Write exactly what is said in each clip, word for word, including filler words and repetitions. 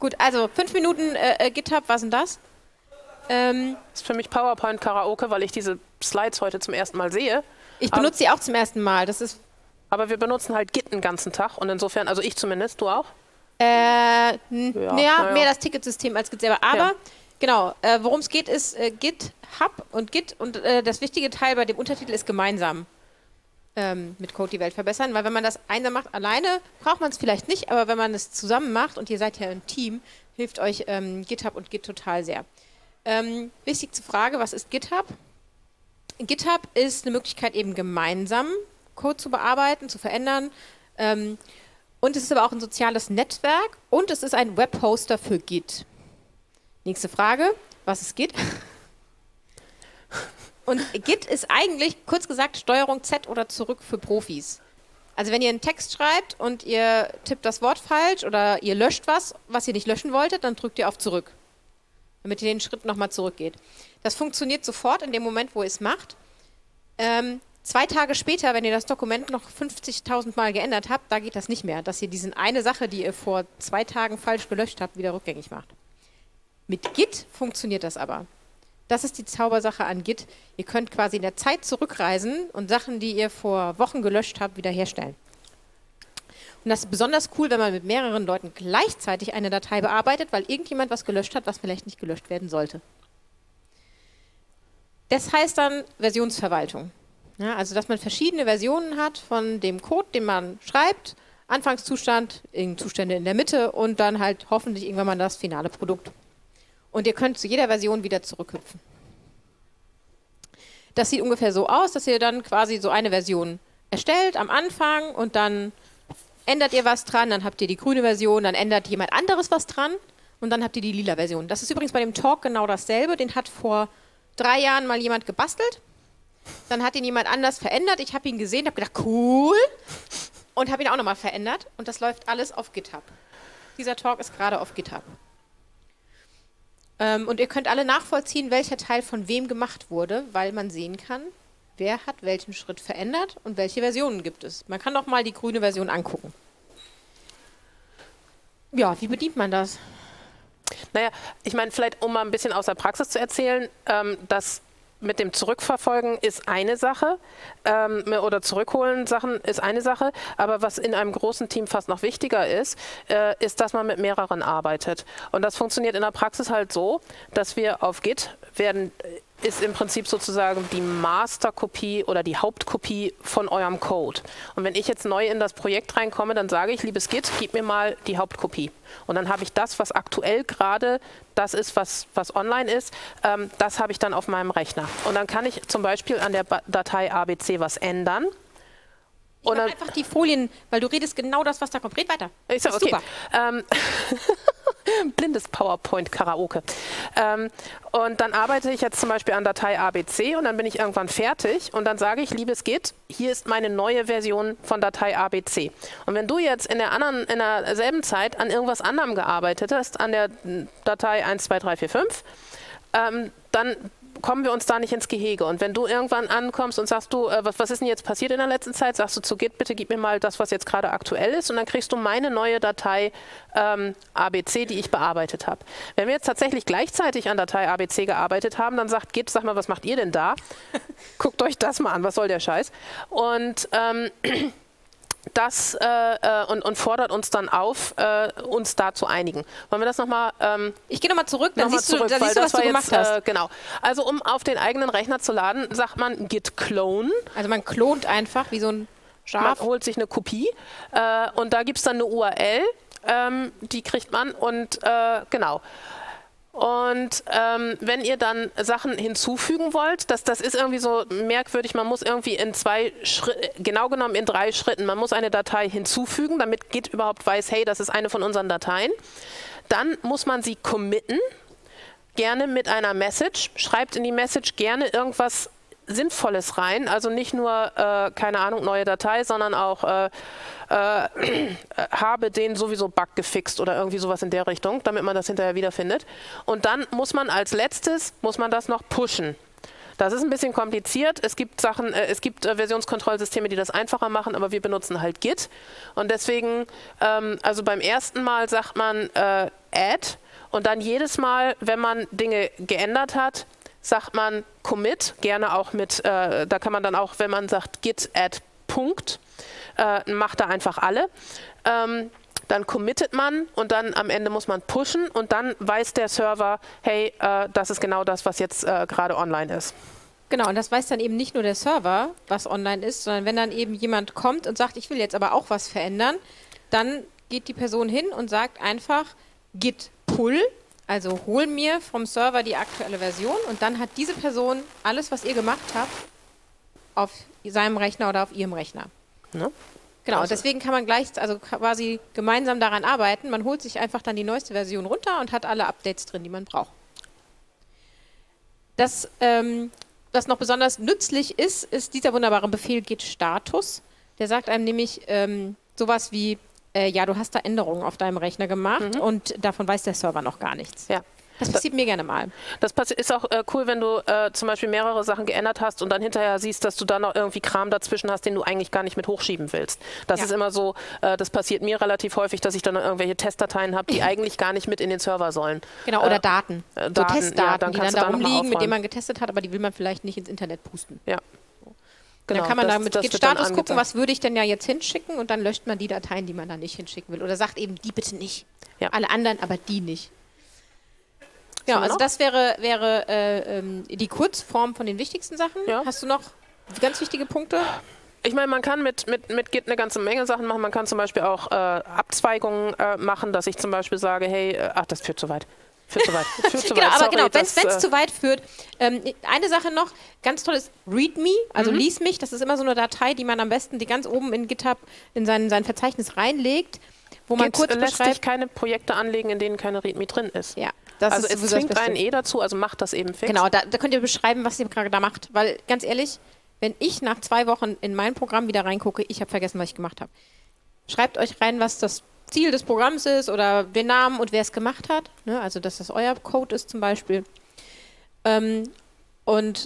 Gut, also fünf Minuten äh, GitHub, was ist denn das? Ähm, das ist für mich PowerPoint-Karaoke, weil ich diese Slides heute zum ersten Mal sehe. Ich benutze sie auch zum ersten Mal. Das ist aber wir benutzen halt Git den ganzen Tag und insofern, also ich zumindest, du auch? Äh, ja, ja, ja, mehr das Ticketsystem als Git selber. Aber ja. genau, äh, worum es geht, ist äh, GitHub und Git und äh, das wichtige Teil bei dem Untertitel ist gemeinsam ähm, mit Code die Welt verbessern, weil wenn man das einsam macht, alleine braucht man es vielleicht nicht, aber wenn man es zusammen macht und ihr seid ja ein Team, hilft euch ähm, GitHub und Git total sehr. Ähm, wichtig zur Frage, was ist GitHub? GitHub ist eine Möglichkeit eben gemeinsam Code zu bearbeiten, zu verändern. Ähm, und es ist aber auch ein soziales Netzwerk und es ist ein Webhoster für Git. Nächste Frage, was ist Git? Und Git ist eigentlich, kurz gesagt, Steuerung Z oder zurück für Profis. Also wenn ihr einen Text schreibt und ihr tippt das Wort falsch oder ihr löscht was, was ihr nicht löschen wolltet, dann drückt ihr auf zurück, damit ihr den Schritt nochmal zurückgeht. Das funktioniert sofort in dem Moment, wo ihr es macht. Ähm, Zwei Tage später, wenn ihr das Dokument noch fünfzigtausend Mal geändert habt, da geht das nicht mehr, dass ihr diese eine Sache, die ihr vor zwei Tagen falsch gelöscht habt, wieder rückgängig macht. Mit Git funktioniert das aber. Das ist die Zaubersache an Git. Ihr könnt quasi in der Zeit zurückreisen und Sachen, die ihr vor Wochen gelöscht habt, wiederherstellen. Und das ist besonders cool, wenn man mit mehreren Leuten gleichzeitig eine Datei bearbeitet, weil irgendjemand was gelöscht hat, was vielleicht nicht gelöscht werden sollte. Das heißt dann Versionsverwaltung. Ja, also, dass man verschiedene Versionen hat von dem Code, den man schreibt, Anfangszustand, Zustände in der Mitte und dann halt hoffentlich irgendwann mal das finale Produkt. Und ihr könnt zu jeder Version wieder zurückhüpfen. Das sieht ungefähr so aus, dass ihr dann quasi so eine Version erstellt am Anfang und dann ändert ihr was dran, dann habt ihr die grüne Version, dann ändert jemand anderes was dran und dann habt ihr die lila Version. Das ist übrigens bei dem Talk genau dasselbe, den hat vor drei Jahren mal jemand gebastelt. Dann hat ihn jemand anders verändert. Ich habe ihn gesehen, habe gedacht, cool. Und habe ihn auch nochmal verändert. Und das läuft alles auf GitHub. Dieser Talk ist gerade auf GitHub. Ähm, und ihr könnt alle nachvollziehen, welcher Teil von wem gemacht wurde, weil man sehen kann, wer hat welchen Schritt verändert und welche Versionen gibt es. Man kann doch mal die grüne Version angucken. Ja, wie bedient man das? Naja, ich meine, vielleicht um mal ein bisschen aus der Praxis zu erzählen, ähm, dass mit dem Zurückverfolgen ist eine Sache ähm, oder Zurückholen Sachen ist eine Sache, aber was in einem großen Team fast noch wichtiger ist, äh, ist, dass man mit mehreren arbeitet. Und das funktioniert in der Praxis halt so, dass wir auf Git werden, ist im Prinzip sozusagen die Masterkopie oder die Hauptkopie von eurem Code. Und wenn ich jetzt neu in das Projekt reinkomme, dann sage ich, liebes Git, gib mir mal die Hauptkopie. Und dann habe ich das, was aktuell gerade das ist, was, was online ist, ähm, das habe ich dann auf meinem Rechner. Und dann kann ich zum Beispiel an der ba Datei A B C was ändern. Ich mach einfach die Folien, weil du redest genau das, was da kommt. Red weiter. Ich sag, okay. Super. Ähm, blindes PowerPoint-Karaoke. Ähm, und dann arbeite ich jetzt zum Beispiel an Datei A B C und dann bin ich irgendwann fertig und dann sage ich, liebes Git, hier ist meine neue Version von Datei A B C. Und wenn du jetzt in der anderen, in derselben Zeit an irgendwas anderem gearbeitet hast, an der Datei eins, zwei, drei, vier, fünf, ähm, dann kommen wir uns da nicht ins Gehege. Und wenn du irgendwann ankommst und sagst, du, äh, was, was ist denn jetzt passiert in der letzten Zeit, sagst du zu Git, bitte gib mir mal das, was jetzt gerade aktuell ist und dann kriegst du meine neue Datei ähm, A B C, die ich bearbeitet habe. Wenn wir jetzt tatsächlich gleichzeitig an Datei A B C gearbeitet haben, dann sagt Git, sag mal, was macht ihr denn da? Guckt euch das mal an, was soll der Scheiß? Und ähm, das äh, und, und fordert uns dann auf, äh, uns da zu einigen. Wollen wir das nochmal? Ähm, ich gehe nochmal zurück, dann noch siehst, zurück, du, dann siehst du, was du gemacht jetzt, hast. Äh, genau. Also um auf den eigenen Rechner zu laden, sagt man git clone. Also man klont einfach wie so ein Schaf. Man holt sich eine Kopie äh, und da gibt es dann eine U R L, ähm, die kriegt man und äh, genau. Und ähm, wenn ihr dann Sachen hinzufügen wollt, das, das ist irgendwie so merkwürdig, man muss irgendwie in zwei Schritten, genau genommen in drei Schritten, man muss eine Datei hinzufügen, damit Git überhaupt weiß, hey, das ist eine von unseren Dateien. Dann muss man sie committen, gerne mit einer Message, schreibt in die Message gerne irgendwas Sinnvolles rein, also nicht nur, äh, keine Ahnung, neue Datei, sondern auch äh, äh, habe den sowieso Bug gefixt oder irgendwie sowas in der Richtung, damit man das hinterher wiederfindet. Und dann muss man als letztes, muss man das noch pushen. Das ist ein bisschen kompliziert. Es gibt Sachen, äh, es gibt äh, Versionskontrollsysteme, die das einfacher machen, aber wir benutzen halt Git. Und deswegen, ähm, also beim ersten Mal sagt man äh, add und dann jedes Mal, wenn man Dinge geändert hat, sagt man commit, gerne auch mit, äh, da kann man dann auch, wenn man sagt git add Punkt, äh, macht da einfach alle. Ähm, Dann committet man und dann am Ende muss man pushen und dann weiß der Server, hey, äh, das ist genau das, was jetzt äh, gerade online ist. Genau, und das weiß dann eben nicht nur der Server, was online ist, sondern wenn dann eben jemand kommt und sagt, ich will jetzt aber auch was verändern, dann geht die Person hin und sagt einfach git pull, also hol mir vom Server die aktuelle Version und dann hat diese Person alles, was ihr gemacht habt, auf seinem Rechner oder auf ihrem Rechner. Ne? Genau, Also. deswegen kann man gleich, also quasi gemeinsam daran arbeiten. Man holt sich einfach dann die neueste Version runter und hat alle Updates drin, die man braucht. Das, ähm, was noch besonders nützlich ist, ist dieser wunderbare Befehl git Status. Der sagt einem nämlich ähm, sowas wie, äh, ja, du hast da Änderungen auf deinem Rechner gemacht mhm. und davon weiß der Server noch gar nichts. Ja. Das passiert mir gerne mal. Das ist auch äh, cool, wenn du äh, zum Beispiel mehrere Sachen geändert hast und dann hinterher siehst, dass du da noch irgendwie Kram dazwischen hast, den du eigentlich gar nicht mit hochschieben willst. Das ja. ist immer so, äh, das passiert mir relativ häufig, dass ich dann noch irgendwelche Testdateien habe, die eigentlich gar nicht mit in den Server sollen. Genau, oder äh, Daten. Äh, so Daten, Testdaten, ja, dann die dann da darum liegen, mit denen aufräumen. man getestet hat, aber die will man vielleicht nicht ins Internet pusten. Ja. Genau, dann kann man das, da mit das git wird dann Status gucken, angezeigt. was würde ich denn ja jetzt hinschicken und dann löscht man die Dateien, die man da nicht hinschicken will. Oder sagt eben, die bitte nicht. Ja. Alle anderen, aber die nicht. Ja, also das wäre, wäre äh, ähm, die Kurzform von den wichtigsten Sachen. Ja. Hast du noch ganz wichtige Punkte? Ich meine, man kann mit, mit, mit Git eine ganze Menge Sachen machen. Man kann zum Beispiel auch äh, Abzweigungen äh, machen, dass ich zum Beispiel sage, hey, äh, ach, das führt zu weit. Führt zu weit. Führt zu genau, weit. aber Sorry, genau, wenn es das, äh, zu weit führt. Ähm, eine Sache noch, ganz toll ist README, also Mhm. lies mich. Das ist immer so eine Datei, die man am besten die ganz oben in GitHub in sein, sein Verzeichnis reinlegt, wo man Git kurz lässt beschreibt. sich keine Projekte anlegen, in denen keine README drin ist. Ja, das also ist es sowieso das zwingt Beste. einen eh dazu, also macht das eben fix. Genau, da, da könnt ihr beschreiben, was ihr gerade da macht. Weil, ganz ehrlich, wenn ich nach zwei Wochen in mein Programm wieder reingucke, ich habe vergessen, was ich gemacht habe. Schreibt euch rein, was das Ziel des Programms ist oder den Namen und wer es gemacht hat. Ne? Also, dass das euer Code ist zum Beispiel. Ähm, und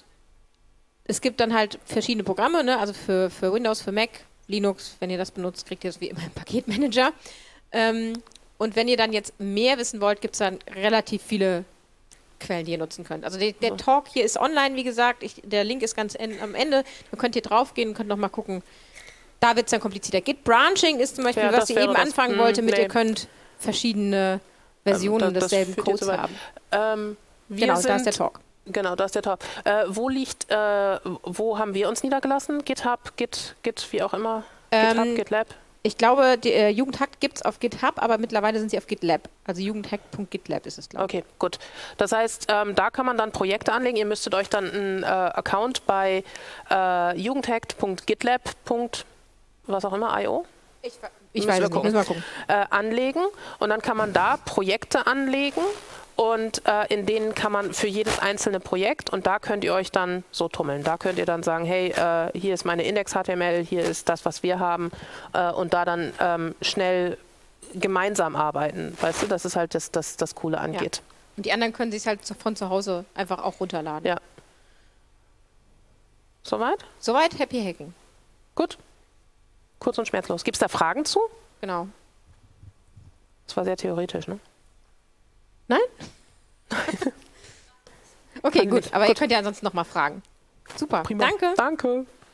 es gibt dann halt verschiedene Programme, ne? Also für, für Windows, für Mac, Linux, wenn ihr das benutzt, kriegt ihr das wie immer im Paketmanager. Ähm, und wenn ihr dann jetzt mehr wissen wollt, gibt es dann relativ viele Quellen, die ihr nutzen könnt. Also die, der Ja. Talk hier ist online, wie gesagt. Ich, der Link ist ganz en, am Ende. Da könnt ihr draufgehen und könnt nochmal gucken. Da wird es dann komplizierter. Git Branching ist zum Beispiel, Ja, was das ihr wäre eben das. anfangen Hm, wollte, mit nee. ihr könnt verschiedene Versionen Ähm, das- das desselben führt Codes jetzt aber- haben. Ähm, wir Genau, sind, da ist der Talk. Genau, da ist der Talk. Äh, wo liegt, äh, wo haben wir uns niedergelassen? GitHub, Git, Git, wie auch immer. Ähm, GitHub, GitLab. Ich glaube, die äh, Jugendhack gibt es auf GitHub, aber mittlerweile sind sie auf GitLab. Also jugendhack Punkt gitlab ist es, glaube ich. Okay, gut. Das heißt, ähm, da kann man dann Projekte anlegen. Ihr müsstet euch dann einen äh, Account bei äh, jugendhack Punkt gitlab. was auch immer, I O Ich, ich Müssen weiß wir es nicht, gucken. müssen wir mal gucken. äh, anlegen und dann kann man da Projekte anlegen und äh, in denen kann man für jedes einzelne Projekt und da könnt ihr euch dann so tummeln. Da könnt ihr dann sagen, hey, äh, hier ist meine Index-H T M L, hier ist das, was wir haben äh, und da dann ähm, schnell gemeinsam arbeiten. Weißt du, das ist halt das, das, das Coole an Ja. Git. Und die anderen können sich halt zu- von zu Hause einfach auch runterladen. Ja. Soweit? Soweit Happy Hacking. Gut. Kurz und schmerzlos. Gibt es da Fragen zu? Genau. Das war sehr theoretisch, ne? Nein? Okay, Kann gut. nicht. Aber ihr Gut. könnt ja ansonsten noch mal fragen. Super. Prima. Danke. Danke.